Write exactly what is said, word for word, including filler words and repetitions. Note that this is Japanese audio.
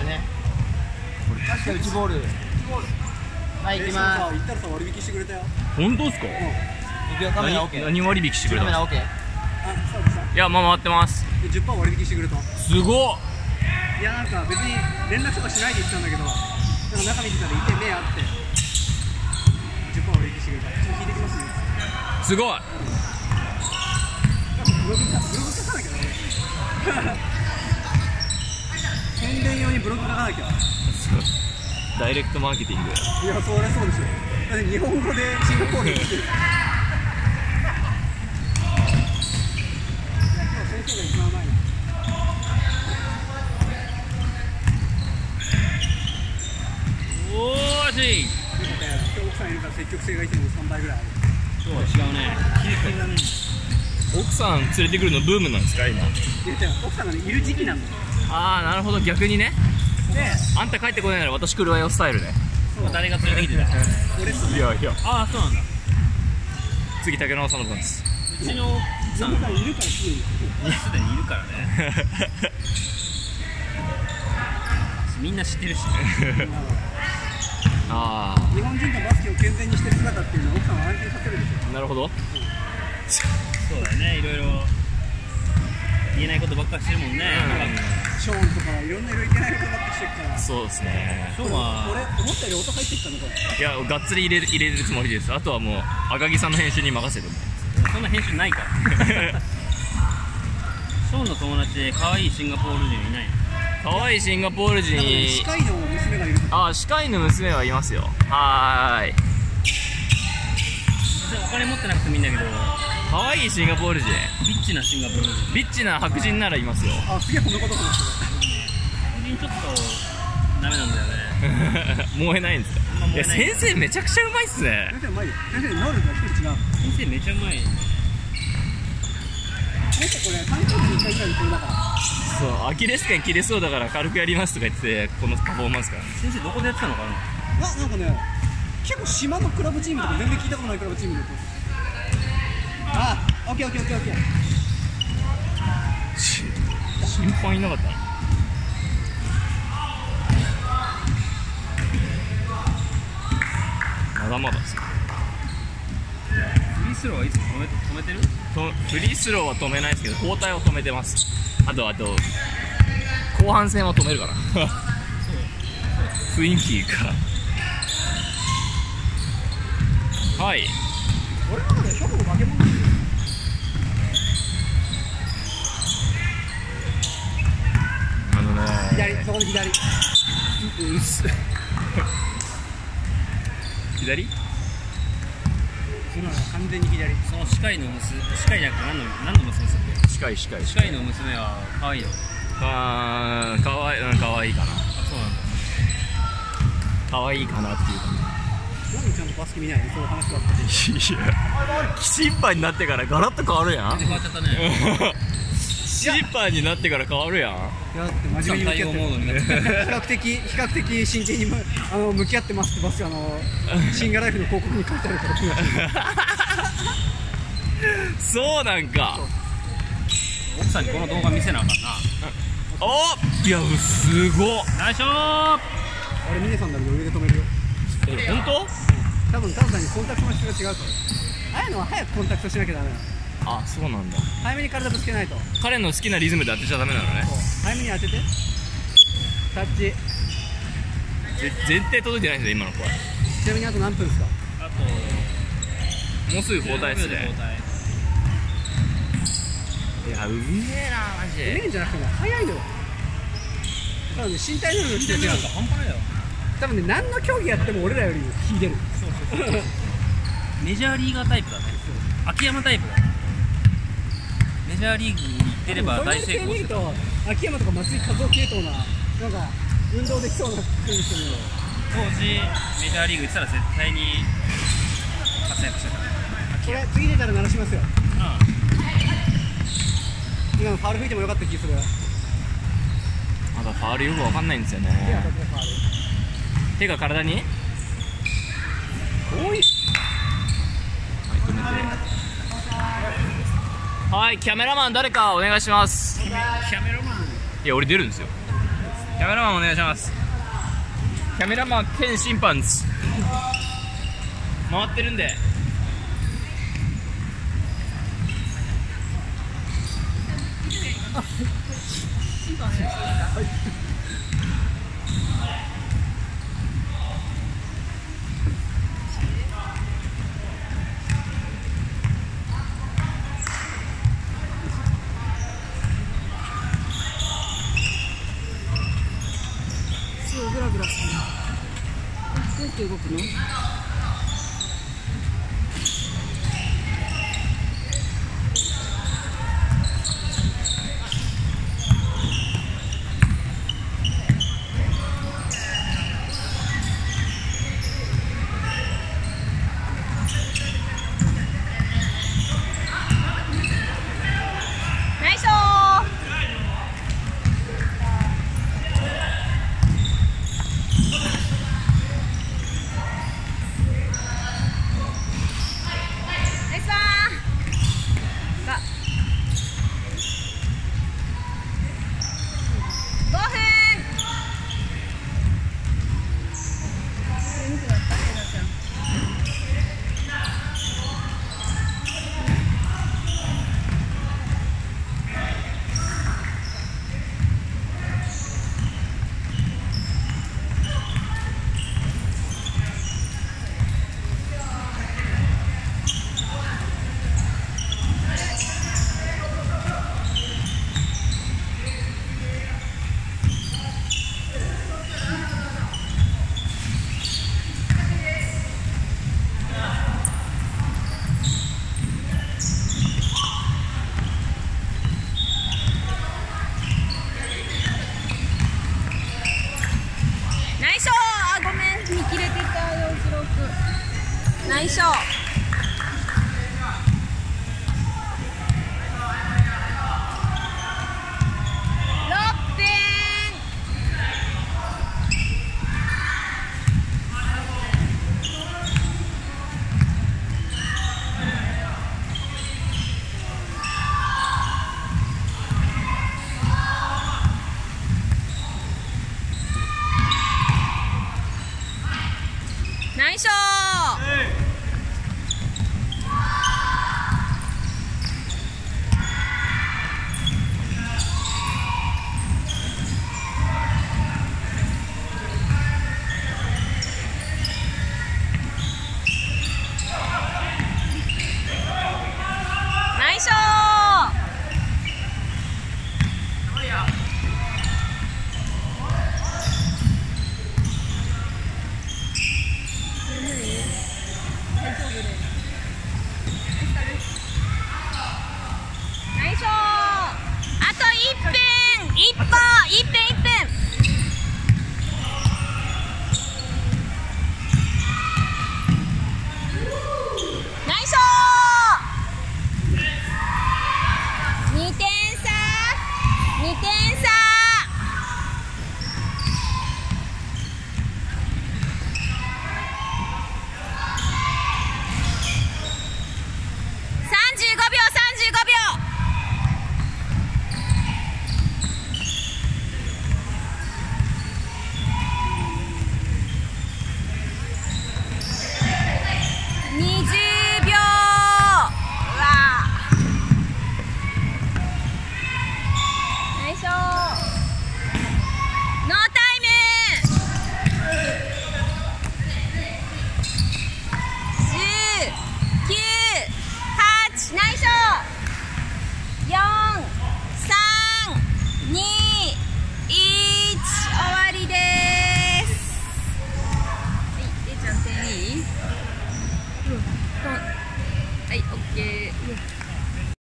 ね。確か内ボール。はい、行きます。 行ったらさ割引してくれたよ。 本当ですか？ 行くよ、カメラオッケー。 何割引してくれた？ カメラオッケー。 あ、そうです。 いや、まあ回ってます。 じゅっパーセント割引してくれた。 すごっ。 いや、なんか別に連絡とかしないで言ってたんだけど、なんか中見てたらいて目あってじゅっパーセント割引してくれた。ちょっと聞いてきますね。 すごい。 ブログ書かなきゃね。宣伝用にブログ書かなきゃ。 ダイレクトマーケティング。 いや、そりゃそうでしょ。だって日本語でシンガポールに来てる。いや、今日先生が一番うまいな。 おーしい。 今日奥さんいるから積極性がいつもさんばいぐらいある。 そうは違うね。 キレキレだね。 奥さん連れてくるのブームなんですか今？ いや、奥さんがねいる時期なんだよ。 ああ、なるほど。逆にね。 で、 あんた帰ってこないなら私来るわよスタイルね。誰が連れてきてた？ 俺っすね。 いやいや。 ああ、そうなんだ。 次竹野さんの番です。 うちの奥さん、 いるからすぐに。 すでにいるからね。みんな知ってるし。 ああ、 日本人のバスケを健全にしてる姿っていうのは奥さんは安心させるでしょ。 なるほど。 そうだね、いろいろ言えないことばっかりしてるもんね。 ショーンとかいろんないろいけないことばっかりしてるから。 そうですね。 ショーンは俺思ったより音入ってきたのこれ。 いや、がっつり入れる入れるつもりです。あとはもう赤木さんの編集に任せても。 そんな編集ないから。ショーンの友達で可愛いシンガポール人いないの？ 可愛いシンガポール人。 歯科医の娘がいるとか。 ああ、歯科医の娘はいますよ。はーい。 お金持ってなくてもいいんだけど、 可愛いシンガポール人。 ビッチなシンガポール人。 リッチな白人ならいますよ。 あ、すげえ褒め言葉です白人ちょっとダメなんだよね。 燃えないんですか？いや、先生めちゃくちゃうまいっすね。 先生うまいよ。先生能力が一つ違う。 先生めちゃうまい。 先生これさんかげつにいっかいぐらいこれだから。 そう、アキレス腱切れそうだから軽くやりますとか言ってこのパフォーマンスから。 先生どこでやってたのかな？ あ、なんかね、結構島のクラブチームとか全然聞いたことないクラブチームで。あ、オッケーオッケーオッケーオッケー。 審判いなかったな。まだまだですね。 フリースローはいつも止め止めてる？ とフリースローは止めないですけど交代は止めてます。あとあと後半戦は止めるかな。雰囲気が。はい。 俺の中でショコも負け物ですよ。 あのね、 左、そこで左。 うっす左？ その完全に左。 その歯科医の娘、歯科医じゃなくて何の何の娘ですか？ 近い近い歯科医の娘は可愛いの。 あー、かわいい、うん、かわいいかな。 あ、そうなんだ。 かわいいかなっていうか。 なんでちゃんとバスケ見ないの？そういう話ばっかり。 いや、審判になってからガラッと変わるやん。 全然変わっちゃったね。 審判になってから変わるやん。 いやだって真面目に向き合ってる。 モードになって比較的比較的真剣にむあの向き合ってますってバスあのシンガーライフの広告に書いてあるから。 そうなんか。 奥さんにこの動画見せなあかんな。 お、いや、すごっ。 ナイスショー。 俺峰さんだけど上で止めるよ。 え、本当？ 多分ただ単にコンタクトの質が違うから。ああいうのは早くコンタクトしなきゃダメなの。 あ、そうなんだ。 早めに体ぶつけないと。 彼の好きなリズムで当てちゃダメなのね。 そう早めに当てて。タッチ。 ぜ絶対届いてないんですよ今の子は。 ちなみにあと何分ですか？ あともうすぐ交代ですね。 交代。 いや、うめえなマジうめえで。 んじゃなくてね早いのよ。多分ね身体能力の人違う。 半端ないよ。 多分ね何の競技やっても俺らより秀でる。 そうそうそう。メジャーリーガータイプだね。秋山タイプだ。メジャーリーグに行ってれば大成功する。 と秋山とか松井一夫系統ななんか運動できそうな人にしても当時メジャーリーグ行ってたら絶対に活躍してた。 これ次出たら鳴らしますよ。 う今のファウル吹いてもよかった気する。 まだファウルよくわかんないんですよ手がね。 当たってファウル。 手が体に。 多い。 はい、止めて。はい、キャメラマン誰かお願いします。 ん。キャメラマン。 いや、俺出るんですよ。 キャメラマンお願いします。キャメラマン兼審判です。回ってるんで。 すごいグラグラする。どうやって動くの？ナイスー。あ、ごめん、見切れてたよ、記録。ナイスショー。ろっぺん。ナイスショー。